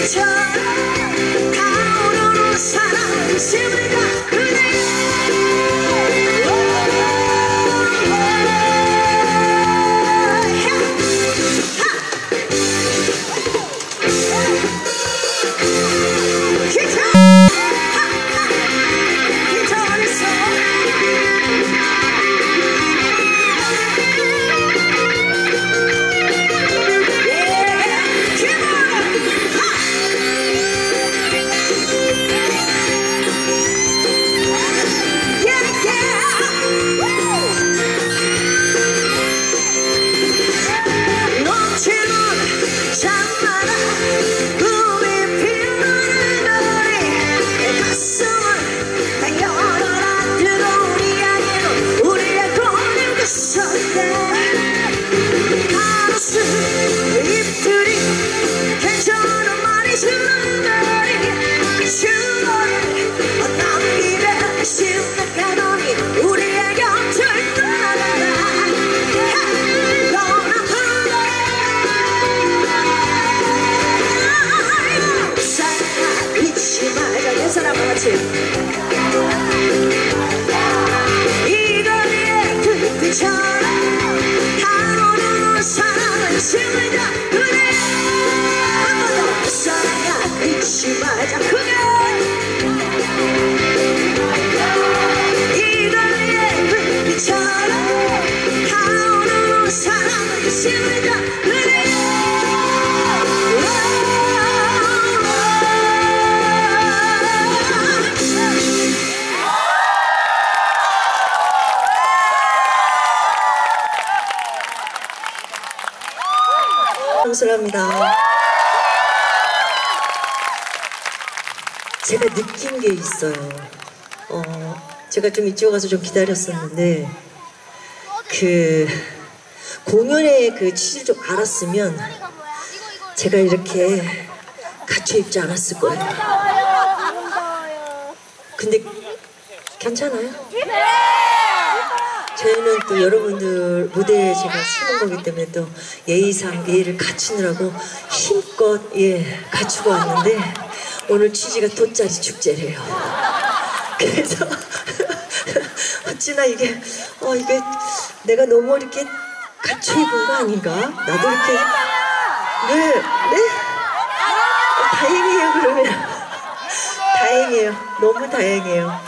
감사합니다. 제가 느낀 게 있어요. 제가 좀 이쪽 가서 좀 기다렸었는데 그 공연의 그 취지를 좀 알았으면 제가 이렇게 갇혀 입지 않았을 거예요. 근데 괜찮아요? 저희는 또 여러분들 무대에 제가 쓰는 거기 때문에 또 예의상 예의를 갖추느라고 힘껏 갖추고 왔는데 오늘 취지가 돗자리 축제래요. 그래서 어찌나 이게 내가 너무 이렇게 갖춰 입은 거 아닌가? 나도 이렇게 네? 다행이에요. 그러면 다행이에요. 너무 다행이에요.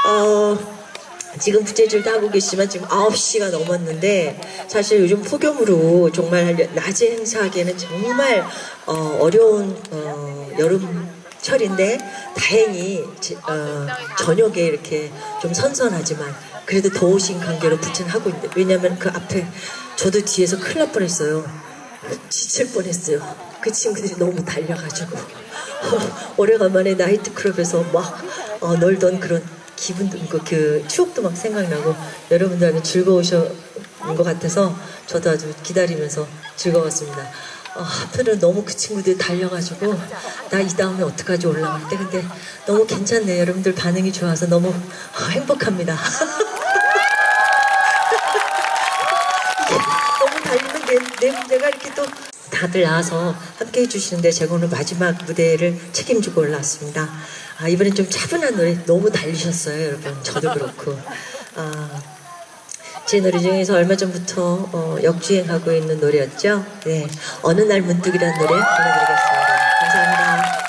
지금 부채질도 하고 계시지만 지금 9시가 넘었는데 사실 요즘 폭염으로 정말 낮에 행사하기에는 정말 어려운 여름철인데 다행히 저녁에 이렇게 좀 선선하지만 그래도 더우신 관계로 부채는 하고 있는데 왜냐면 그 앞에 저도 뒤에서 큰일 날 뻔했어요. 지칠 뻔했어요. 그 친구들이 너무 달려가지고 오래간만에 나이트클럽에서 막 놀던 그런 기분도 그 추억도 막 생각나고 여러분들한테 즐거우신 것 같아서 저도 아주 기다리면서 즐거웠습니다. 하필은 너무 그 친구들이 달려가지고 나 이 다음에 어떡하지 올라갈 때 근데 너무 괜찮네요. 여러분들 반응이 좋아서 너무 행복합니다. 너무 달리는 내가 이렇게 또 다들 나와서 함께 해주시는데 제가 오늘 마지막 무대를 책임지고 올라왔습니다. 이번엔 좀 차분한 노래 너무 달리셨어요 여러분. 저도 그렇고 제 노래 중에서 얼마 전부터 역주행하고 있는 노래였죠. 네, 어느 날 문득이라는 노래 불러드리겠습니다. 감사합니다.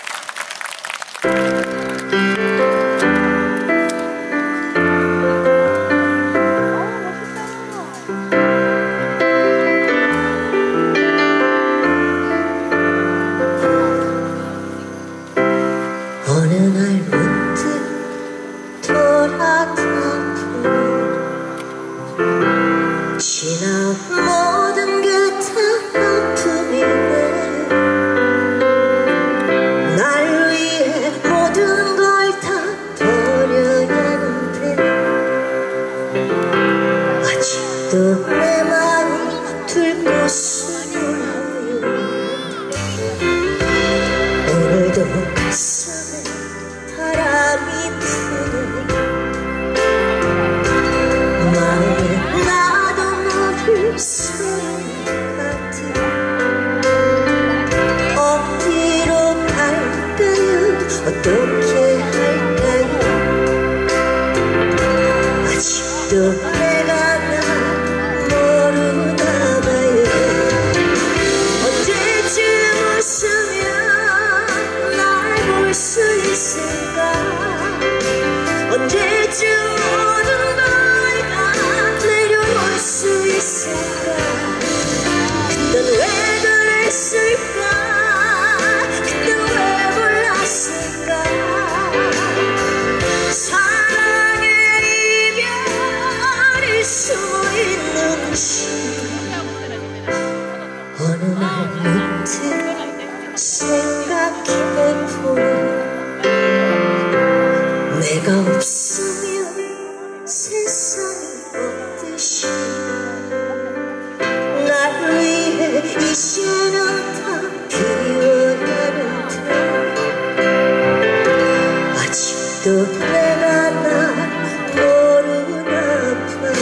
어느 날 문득 돌아다보니 지나온 모든 그 아픔이 왜 생각해보니 내가 없으면 세상이 없듯이 날 위해 이제는 다 비워가는데 아직도 내가 날 모르나 봐요.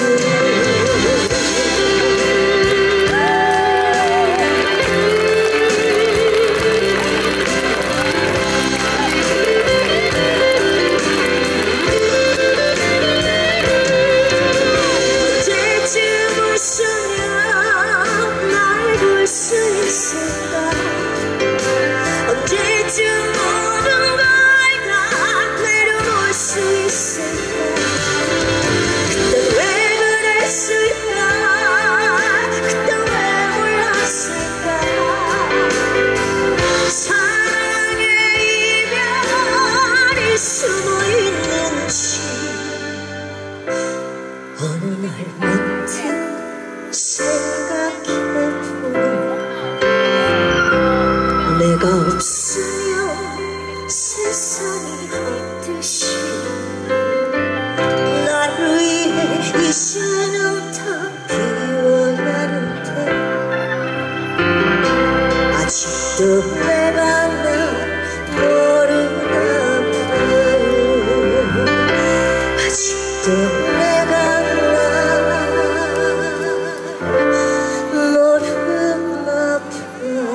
언제쯤 모든 걸 다 내려놓을 수 있을까? 그땐 왜 그랬을까? 그땐 왜 몰랐을까? 사랑의 이별이 숨어있는지 어느 날 문득 생각해보니 내가 없으면 세상이 없듯이 날 위해 이제는 다 비워야 하는데 아직도 내가 날 모르나 봐요. 아직도 내가 날 모르나 봐요.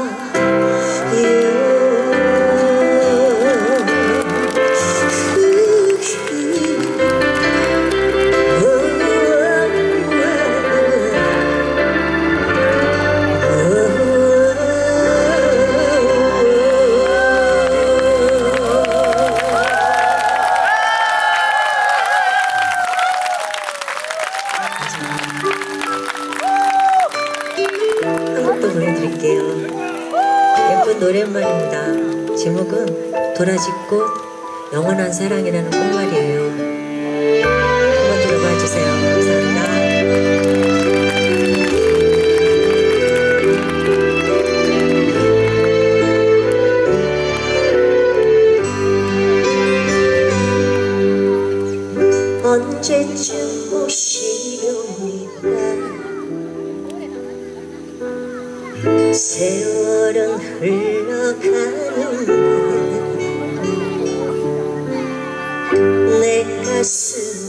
한 곡 더 보내드릴게요. 예쁜 노랫말입니다. 제목은 도라지꽃 영원한 사랑이라는 꽃말이에요. 한번 들어봐 주세요. 감사합니다. 언제쯤 오시렵니까? 세월은 흘러가는데 내 가슴이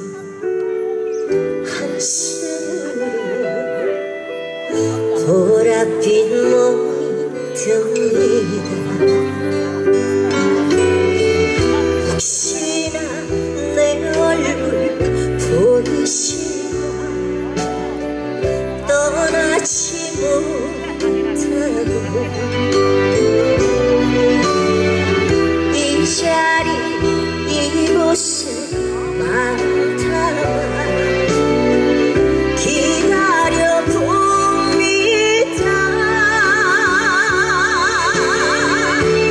한숨으로 보랏빛 몸이 듭니다. 혹시나 내 얼굴 보기 싫어 떠나지 못하고 이 자리 이곳에 마음 담아 기다려봅니다.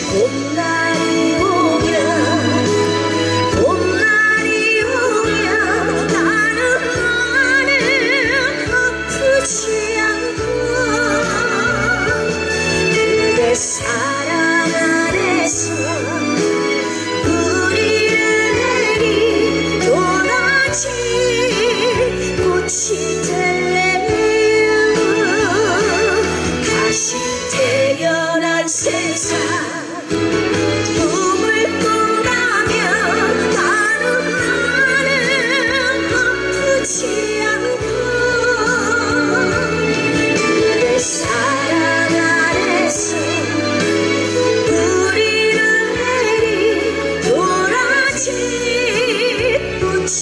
봄날이 오면 나는 아프지 않고 그대 사랑 안에서 뿌리를 내리 또다시 꽃이 될래요. 다시 태어난 세상 꿈을 꾼다면 나는 아프지 않고 그대 사랑 안에서 뿌리를 내리 또다시 꽃이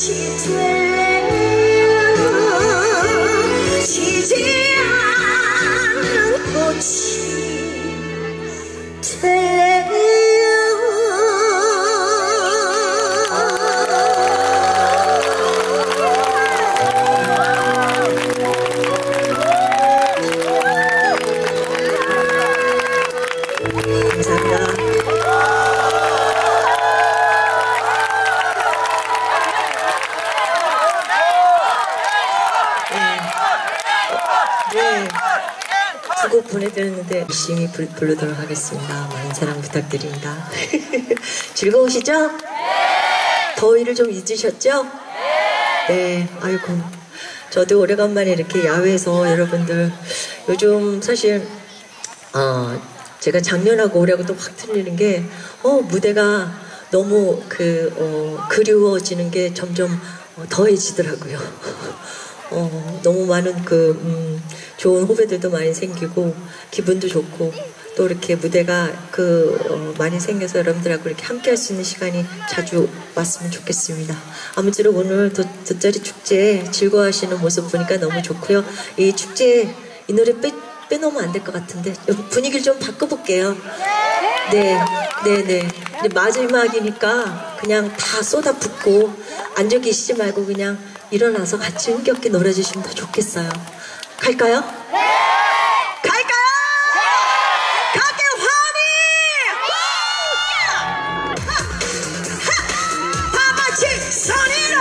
될래요. 지지 않는 꽃이 두 곡 보내드렸는데 열심히 부르도록 하겠습니다. 많은 사랑 부탁드립니다. 즐거우시죠? 더위를 좀 잊으셨죠? 네. 아이고, 저도 오래간만에 이렇게 야외에서 여러분들 요즘 사실 제가 작년하고 올해하고 또 확 틀리는 게 무대가 너무 그리워지는 게 점점 더해지더라고요. 너무 많은 좋은 후배들도 많이 생기고 기분도 좋고 또 이렇게 무대가 많이 생겨서 여러분들하고 이렇게 함께 할 수 있는 시간이 자주 왔으면 좋겠습니다. 아무쪼록 오늘 돗자리 축제 즐거워하시는 모습 보니까 너무 좋고요. 이 축제 이 노래 빼놓으면 안 될 것 같은데 분위기를 좀 바꿔볼게요. 네네네. 마지막이니까 그냥 다 쏟아붓고 앉아 계시지 말고 그냥 일어나서 같이 흥겹게 놀아주시면 더 좋겠어요. 갈까요? 네! 갈까요? 네! 갈게요, 환희! 다 같이 손으로!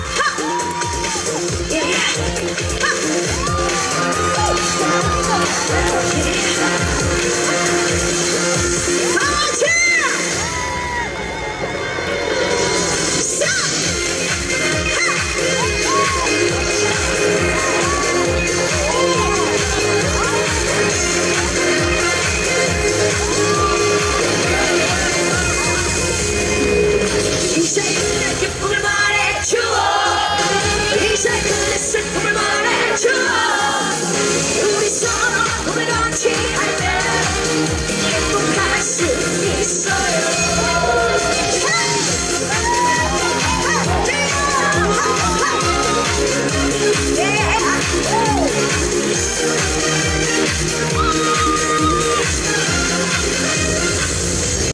우리 서로 꿈을 같이 하면 행복할 수 있어요.